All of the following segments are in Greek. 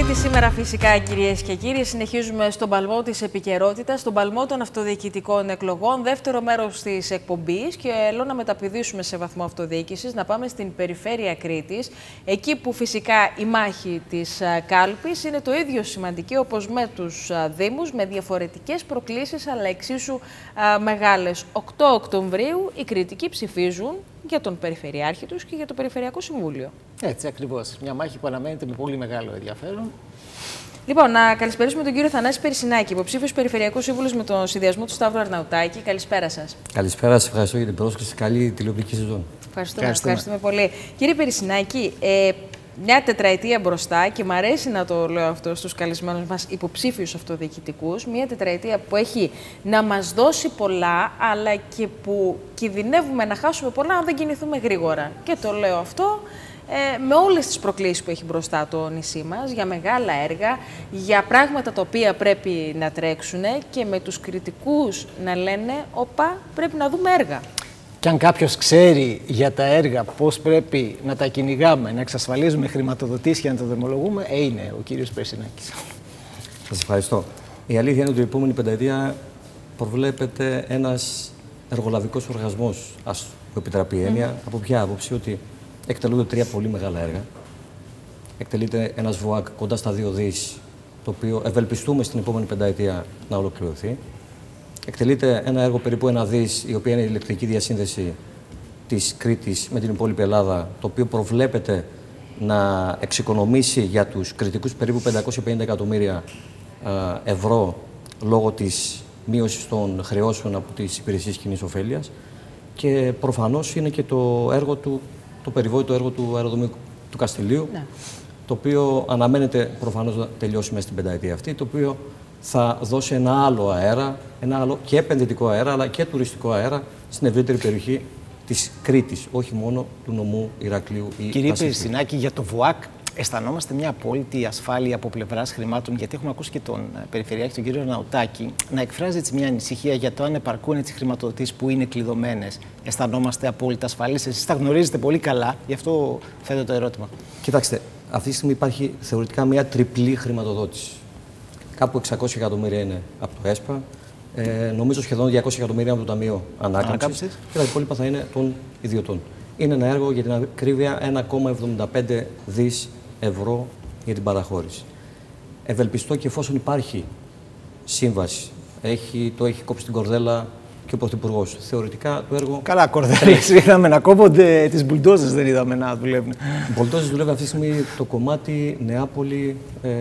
Τρίτη σήμερα φυσικά, κυρίες και κύριοι, συνεχίζουμε στον παλμό της επικαιρότητας, στον παλμό των αυτοδιοικητικών εκλογών, δεύτερο μέρος της εκπομπής και θέλω να μεταπηδήσουμε σε βαθμό αυτοδιοίκησης, να πάμε στην περιφέρεια Κρήτης, εκεί που φυσικά η μάχη της κάλπης είναι το ίδιο σημαντική όπως με τους Δήμους, με διαφορετικές προκλήσεις αλλά εξίσου μεγάλες. 8 Οκτωβρίου οι Κρητικοί ψηφίζουν για τον Περιφερειάρχη τους και για το Περιφερειακό Συμβούλιο. Έτσι ακριβώς. Μια μάχη που αναμένεται με πολύ μεγάλο ενδιαφέρον. Λοιπόν, να καλησπερίσουμε τον κύριο Θανάση Περισσινάκη, υποψήφιος Περιφερειακός Σύμβουλος με τον συνδυασμό του Σταύρου Αρναουτάκη. Καλησπέρα σας. Καλησπέρα, σας ευχαριστώ για την πρόσκληση. Καλή τηλεοπτική σεζόν. Ευχαριστούμε πολύ. Κύριε Περισσινάκη, μια τετραετία μπροστά, και μου αρέσει να το λέω αυτό στους καλεσμένους μας υποψήφιους αυτοδιοικητικούς, μια τετραετία που έχει να μας δώσει πολλά, αλλά και που κινδυνεύουμε να χάσουμε πολλά αν δεν κινηθούμε γρήγορα. Και το λέω αυτό με όλες τις προκλήσεις που έχει μπροστά το νησί μας, για μεγάλα έργα, για πράγματα τα οποία πρέπει να τρέξουν και με τους κριτικούς να λένε «Οπα, πρέπει να δούμε έργα». Και αν κάποιος ξέρει για τα έργα πώς πρέπει να τα κυνηγάμε, να εξασφαλίζουμε χρηματοδοτήσεις και να τα δρομολογούμε, είναι ο κύριος Περισσινάκης. Σας ευχαριστώ. Η αλήθεια είναι ότι η επόμενη πενταετία προβλέπεται ένας εργολαβικός οργασμός, ας το επιτραπεί η έννοια. Από ποια άποψη? Ότι εκτελούνται 3 πολύ μεγάλα έργα. Εκτελείται ένας ΒΟΑΚ κοντά στα 2 δις, το οποίο ευελπιστούμε στην επόμενη πενταετία να ολοκληρωθεί. Εκτελείται ένα έργο περίπου 1 δις, η οποία είναι η ηλεκτρική διασύνδεση της Κρήτης με την υπόλοιπη Ελλάδα, το οποίο προβλέπεται να εξοικονομήσει για τους κριτικούς περίπου 550 εκατομμύρια ευρώ λόγω της μείωσης των χρεώσεων από τις υπηρεσίες κοινής ωφέλειας. Και προφανώς είναι και το έργο του, το περιβόητο έργο του αεροδρομίου του Καστιλίου, το οποίο αναμένεται προφανώς να τελειώσει μέσα στην πενταετία αυτή, το οποίο θα δώσει ένα άλλο αέρα, ένα άλλο και επενδυτικό αέρα, αλλά και τουριστικό αέρα στην ευρύτερη περιοχή της Κρήτης, όχι μόνο του νομού Ηρακλείου ή Κύριε Περισσινάκη, για το ΒΟΑΚ αισθανόμαστε μια απόλυτη ασφάλεια από πλευράς χρημάτων, γιατί έχουμε ακούσει και τον Περιφερειάρχη, τον κύριο Αρναουτάκη, να εκφράζει έτσι μια ανησυχία για το αν επαρκούν έτσι χρηματοδοτήσεις που είναι κλειδωμένες. Αισθανόμαστε απόλυτα ασφαλείς? Εσείς τα γνωρίζετε πολύ καλά, γι' αυτό θέτω το ερώτημα. Κοιτάξτε, αυτή τη στιγμή υπάρχει θεωρητικά μια τριπλή χρηματοδότηση. Κάπου 600 εκατομμύρια είναι από το ΕΣΠΑ, νομίζω σχεδόν 200 εκατομμύρια από το Ταμείο Ανάκαμψης και τα υπόλοιπα θα είναι των ιδιωτών. Είναι ένα έργο για την ακρίβεια 1,75 δις ευρώ για την παραχώρηση. Ευελπιστώ και εφόσον υπάρχει σύμβαση, το έχει κόψει την κορδέλα και ο Πρωθυπουργός. Θεωρητικά το έργο. Καλά, κορδέλες είδαμε να κόβονται, τις μπουλντόζες δεν είδαμε να δουλεύουν. Οι μπουλντόζες δουλεύουν αυτή τη στιγμή το κομμάτι Νεάπολη,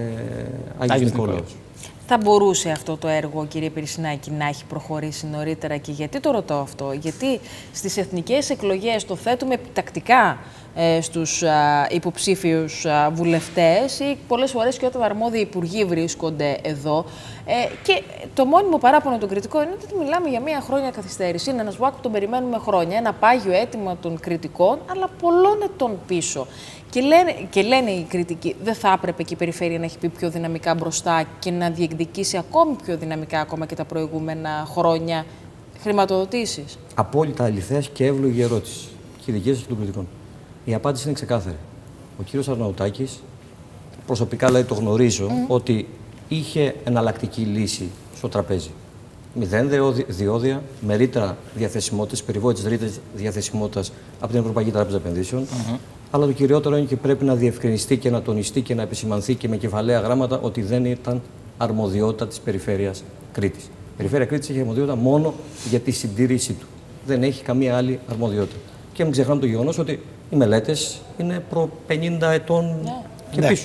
Άγιος Νικόλαος. Θα μπορούσε αυτό το έργο, κύριε Περισσινάκη, να έχει προχωρήσει νωρίτερα? Και γιατί το ρωτώ αυτό? Γιατί στις εθνικές εκλογές το θέτουμε επιτακτικά στους υποψήφιους βουλευτές ή πολλές φορές και όταν αρμόδιοι υπουργοί βρίσκονται εδώ. Και το μόνιμο παράπονο των κριτικών είναι ότι μιλάμε για 1 χρόνια καθυστέρηση. Είναι ένας ΒΟΑΚ που τον περιμένουμε χρόνια, ένα πάγιο αίτημα των κριτικών, αλλά πολλών ετών πίσω. Και λένε οι κριτικοί, δεν θα έπρεπε και η περιφέρεια να έχει πει πιο δυναμικά μπροστά και να διεκδικήσει ακόμη πιο δυναμικά ακόμα και τα προηγούμενα χρόνια χρηματοδοτήσεις? Απόλυτα αληθές και εύλογη ερώτηση. Και η δική σας και των κριτικών. Η απάντηση είναι ξεκάθαρη. Ο κύριος Αρναουτάκης, προσωπικά δηλαδή το γνωρίζω, ότι είχε εναλλακτική λύση στο τραπέζι. 0 διόδια με ρήτρα διαθεσιμότητας, περιβόητης ρήτρας διαθεσιμότητας από την Ευρωπαϊκή Τράπεζα Επενδύσεων. Αλλά το κυριότερο είναι και πρέπει να διευκρινιστεί και να τονιστεί και να επισημανθεί και με κεφαλαία γράμματα ότι δεν ήταν αρμοδιότητα της Περιφέρειας Κρήτης. Η Περιφέρεια Κρήτης έχει αρμοδιότητα μόνο για τη συντήρησή του. Δεν έχει καμία άλλη αρμοδιότητα. Και μην ξεχνάμε το γεγονός ότι οι μελέτες είναι προ 50 ετών και πίσω.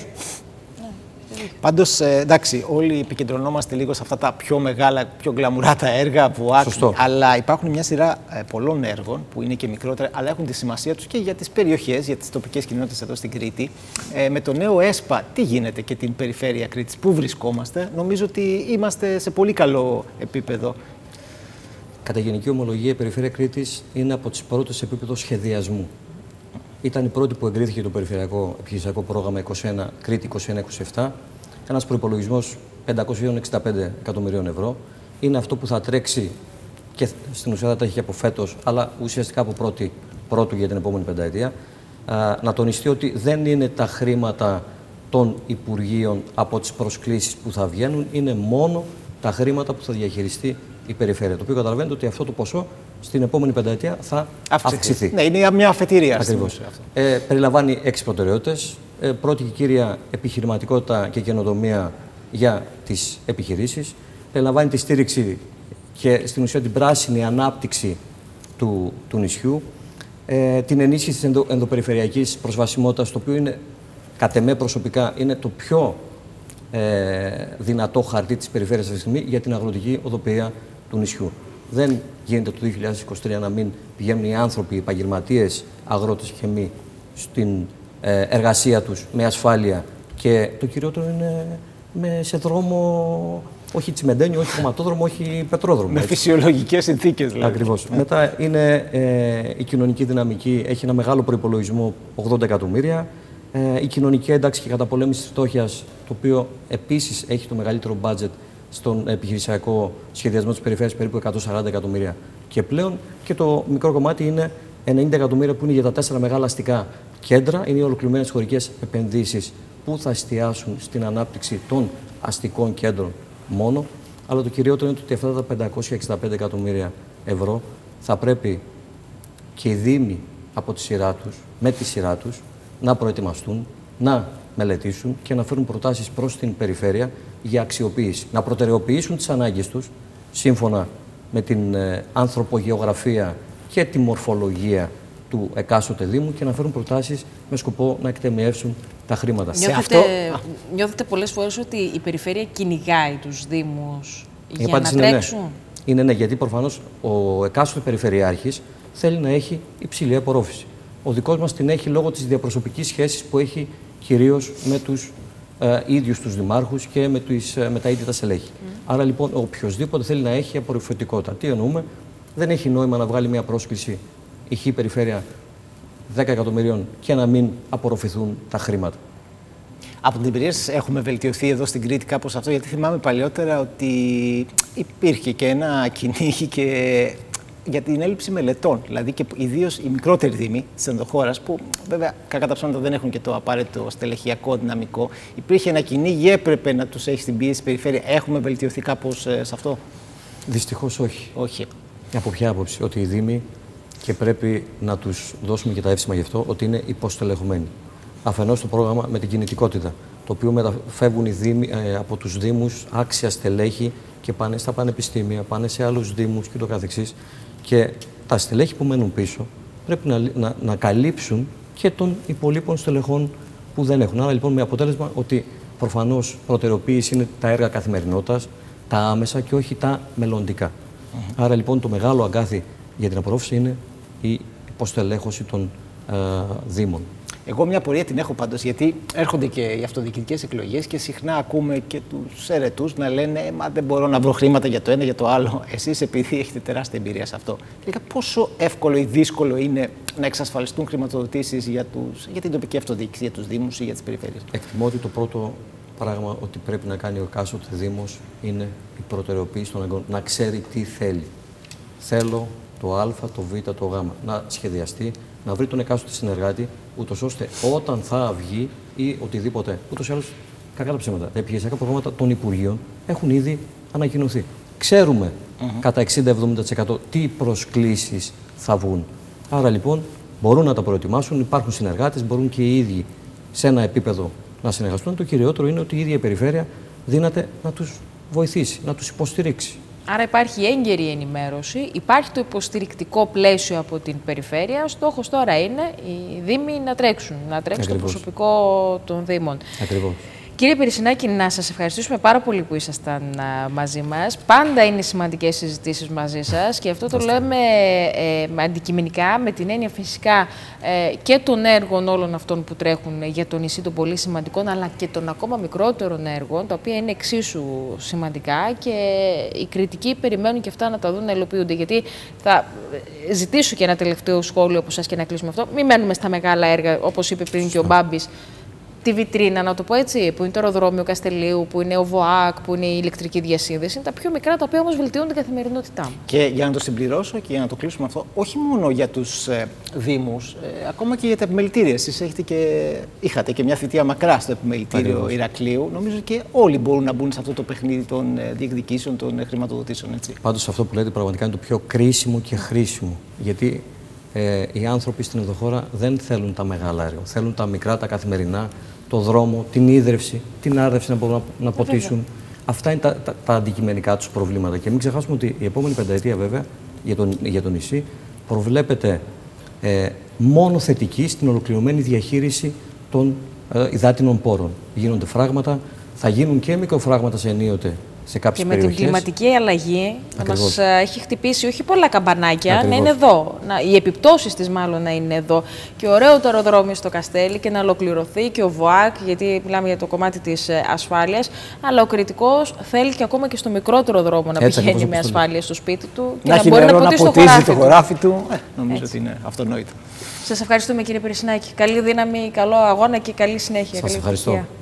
Πάντως, εντάξει, όλοι επικεντρωνόμαστε λίγο σε αυτά τα πιο μεγάλα, πιο γκλαμουρά τα έργα που αλλά υπάρχουν μια σειρά πολλών έργων που είναι και μικρότερα, αλλά έχουν τη σημασία τους και για τις περιοχές, για τις τοπικές κοινότητες εδώ στην Κρήτη. Με το νέο ΕΣΠΑ, τι γίνεται και την Περιφέρεια Κρήτης, πού βρισκόμαστε? Νομίζω ότι είμαστε σε πολύ καλό επίπεδο. Κατά γενική ομολογία, η Περιφέρεια Κρήτης είναι από τις πρώτες σε επίπεδο σχεδιασμού. Ήταν η πρώτη που εγκρίθηκε το Περιφερειακό Επιχειρησιακό Πρόγραμμα 21, Κρήτη 21-27. Ένας προϋπολογισμός 565 εκατομμυρίων ευρώ. Είναι αυτό που θα τρέξει και στην ουσία θα τρέχει και από φέτος, αλλά ουσιαστικά από πρώτου για την επόμενη πενταετία. Να τονιστεί ότι δεν είναι τα χρήματα των Υπουργείων από τις προσκλήσεις που θα βγαίνουν είναι μόνο τα χρήματα που θα διαχειριστεί η περιφέρεια. Το οποίο καταλαβαίνετε ότι αυτό το ποσό στην επόμενη πενταετία θα αυξηθεί. Ναι, είναι μια αφετηρία. Ακριβώς. Περιλαμβάνει 6 προτεραιότητες. Πρώτη και κύρια, επιχειρηματικότητα και καινοτομία για τις επιχειρήσεις. Περιλαμβάνει τη στήριξη και στην ουσία την πράσινη ανάπτυξη του νησιού. Την ενίσχυση της ενδοπεριφερειακής προσβασιμότητας, το οποίο είναι, κατ' εμέ προσωπικά, είναι το πιο δυνατό χαρτί της περιφέρειας αυτή τη στιγμή για την αγροτική οδοποιία του νησιού. Δεν γίνεται το 2023 να μην πηγαίνουν οι άνθρωποι, οι επαγγελματίες, αγρότες και μη, στην εργασία τους με ασφάλεια, και το κυριότερο είναι σε δρόμο, όχι τσιμεντένιο, όχι χωματόδρομο, όχι πετρόδρομο. Με φυσιολογικές συνθήκες δηλαδή. Ακριβώς. Μετά είναι η κοινωνική δυναμική, έχει ένα μεγάλο προϋπολογισμό 80 εκατομμύρια. Η κοινωνική ένταξη και καταπολέμηση της φτώχειας, το οποίο επίσης έχει το μεγαλύτερο μπάτζετ στον επιχειρησιακό σχεδιασμό της περιφέρειας, περίπου 140 εκατομμύρια. Και πλέον και το μικρό κομμάτι είναι 90 εκατομμύρια που είναι για τα 4 μεγάλα αστικά κέντρα. Είναι οι ολοκληρωμένες χωρικές επενδύσεις που θα εστιάσουν στην ανάπτυξη των αστικών κέντρων μόνο. Αλλά το κυριότερο είναι ότι αυτά τα 565 εκατομμύρια ευρώ θα πρέπει και οι Δήμοι από τη σειρά τους, με τη σειρά τους, να προετοιμαστούν, να μελετήσουν και να φέρουν προτάσεις προς την περιφέρεια για αξιοποίηση. Να προτεραιοποιήσουν τις ανάγκες τους σύμφωνα με την ανθρωπογεωγραφία και τη μορφολογία του εκάστοτε Δήμου και να φέρουν προτάσεις με σκοπό να εκτεμιεύσουν τα χρήματα. Νιώθετε πολλές φορές ότι η περιφέρεια κυνηγάει τους Δήμους για να τρέξουν? Είναι ναι, γιατί προφανώς ο εκάστοτε περιφερειάρχης θέλει να έχει υψηλή απορρόφηση. Ο δικός μας την έχει λόγω της διαπροσωπικής σχέσης που έχει κυρίως με τους ίδιους τους δημάρχους και με τα ίδια τα στελέχη. Άρα λοιπόν οποιοδήποτε θέλει να έχει απορροφητικότητα. Τι εννοούμε? Δεν έχει νόημα να βγάλει μια πρόσκληση η χ περιφέρεια 10 εκατομμυρίων και να μην απορροφηθούν τα χρήματα. Από την εμπειρία σας έχουμε βελτιωθεί εδώ στην Κρήτη κάπως αυτό? Γιατί θυμάμαι παλιότερα ότι υπήρχε και ένα κυνήγι και για την έλλειψη μελετών. Δηλαδή και ιδίως οι μικρότεροι δήμοι της ενδοχώρας, που βέβαια κακά τα ψέματα δεν έχουν και το απαραίτητο στελεχειακό δυναμικό. Υπήρχε ένα κυνήγι, έπρεπε να τους έχει στην πίεση περιφέρεια. Έχουμε βελτιωθεί κάπως σε αυτό? Δυστυχώς όχι. Όχι. Από ποια άποψη? Ότι οι δήμοι, και πρέπει να τους δώσουμε και τα εύσημα γι' αυτό, ότι είναι υποστελεχωμένοι. Αφενός το πρόγραμμα με την κινητικότητα, το οποίο μεταφεύγουν οι δήμοι, από τους δήμους άξια στελέχη και πάνε στα πανεπιστήμια, πάνε σε άλλους δήμους και το καθεξής. Και τα στελέχη που μένουν πίσω πρέπει να καλύψουν και των υπολείπων στελεχών που δεν έχουν. Άρα λοιπόν με αποτέλεσμα ότι προφανώς προτεραιοποίηση είναι τα έργα καθημερινότητας, τα άμεσα και όχι τα μελλοντικά. Άρα λοιπόν το μεγάλο αγκάθι για την απορρόφηση είναι η υποστελέχωση των δήμων. Εγώ μια πορεία την έχω πάντως, γιατί έρχονται και οι αυτοδιοικητικές εκλογές και συχνά ακούμε και τους αιρετούς να λένε «Μα δεν μπορώ να βρω χρήματα για το ένα, για το άλλο». Εσείς, επειδή έχετε τεράστια εμπειρία σε αυτό, πόσο εύκολο ή δύσκολο είναι να εξασφαλιστούν χρηματοδοτήσεις για την τοπική αυτοδιοίκηση, για τους δήμους ή για τις περιφέρειες? Εκτιμώ ότι το πρώτο πράγμα ότι πρέπει να κάνει ο εκάστοτε δήμος είναι η προτεραιοποίηση των αγκών. Να ξέρει τι θέλει. Θέλω το Α, το Β, το Γ. Να σχεδιαστεί, να βρει τον εκάστοτε συνεργάτη, ούτως ώστε όταν θα βγει ή οτιδήποτε. Ούτως ή άλλως, κακά τα ψέματα. Τα επιχειρησιακά προγράμματα των Υπουργείων έχουν ήδη ανακοινωθεί. Ξέρουμε κατά 60-70% τι προσκλήσεις θα βγουν. Άρα λοιπόν μπορούν να τα προετοιμάσουν, υπάρχουν συνεργάτες, μπορούν και οι ίδιοι σε ένα επίπεδο να συνεργαστούν. Το κυριότερο είναι ότι η ίδια η περιφέρεια δύναται να τους βοηθήσει, να τους υποστηρίξει. Άρα υπάρχει έγκαιρη ενημέρωση, υπάρχει το υποστηρικτικό πλαίσιο από την περιφέρεια. Ο στόχος τώρα είναι οι δήμοι να τρέξουν, το προσωπικό των δήμων. Ακριβώς. Κύριε Περισσινάκη, να σας ευχαριστήσουμε πάρα πολύ που ήσασταν μαζί μας. Πάντα είναι σημαντικές συζητήσεις μαζί σας και αυτό το λέμε αντικειμενικά, με την έννοια φυσικά και των έργων όλων αυτών που τρέχουν για το νησί των πολύ σημαντικών, αλλά και των ακόμα μικρότερων έργων, τα οποία είναι εξίσου σημαντικά και οι κριτικοί περιμένουν και αυτά να τα δουν να υλοποιούνται. Γιατί θα ζητήσω και ένα τελευταίο σχόλιο από σας και να κλείσουμε αυτό. Μην μένουμε στα μεγάλα έργα, όπως είπε πριν και ο Μπάμπης. τη βιτρίνα, να το πω έτσι, που είναι το αεροδρόμιο Καστελίου, που είναι ο ΒΟΑΚ, που είναι η ηλεκτρική διασύνδεση. Είναι τα πιο μικρά τα οποία όμως βελτιώνουν την καθημερινότητά μου. Και για να το συμπληρώσω και για να το κλείσουμε αυτό, όχι μόνο για τους Δήμους, ακόμα και για τα επιμελητήρια. Εσείς είχατε και μια θητεία μακρά στο επιμελητήριο Ηρακλείου. Νομίζω και όλοι μπορούν να μπουν σε αυτό το παιχνίδι των διεκδικήσεων, των χρηματοδοτήσεων. Πάντως αυτό που λέτε πραγματικά είναι το πιο κρίσιμο και χρήσιμο. Γιατί οι άνθρωποι στην ενδοχώρα δεν θέλουν τα μεγάλα έργα. Θέλουν τα μικρά, τα καθημερινά, το δρόμο, την ίδρυυση, την άρδευση να μπορούν να ποτίσουν. Αυτά είναι τα αντικειμενικά τους προβλήματα. Και μην ξεχάσουμε ότι η επόμενη πενταετία, βέβαια, για το νησί προβλέπεται μόνο θετική στην ολοκληρωμένη διαχείριση των υδάτινων πόρων. Γίνονται φράγματα, θα γίνουν και μικροφράγματα ενίοτε σε κάποιες περιοχές. Και με την κλιματική αλλαγή να μας έχει χτυπήσει όχι πολλά καμπανάκια, να είναι εδώ. Οι επιπτώσεις της μάλλον να είναι εδώ. Και ωραίο το αεροδρόμιο στο Καστέλι και να ολοκληρωθεί και ο ΒΟΑΚ, γιατί μιλάμε για το κομμάτι της ασφάλειας. Αλλά ο κριτικός θέλει και ακόμα και στο μικρότερο δρόμο να πηγαίνει με ασφάλεια στο σπίτι του και να μπορεί να ποτίσει το χωράφι του. Νομίζω ότι είναι αυτονόητο. Σας ευχαριστούμε, κύριε Περισινάκη. Καλή δύναμη, καλό αγώνα και καλή συνέχεια. Σας ευχαριστώ.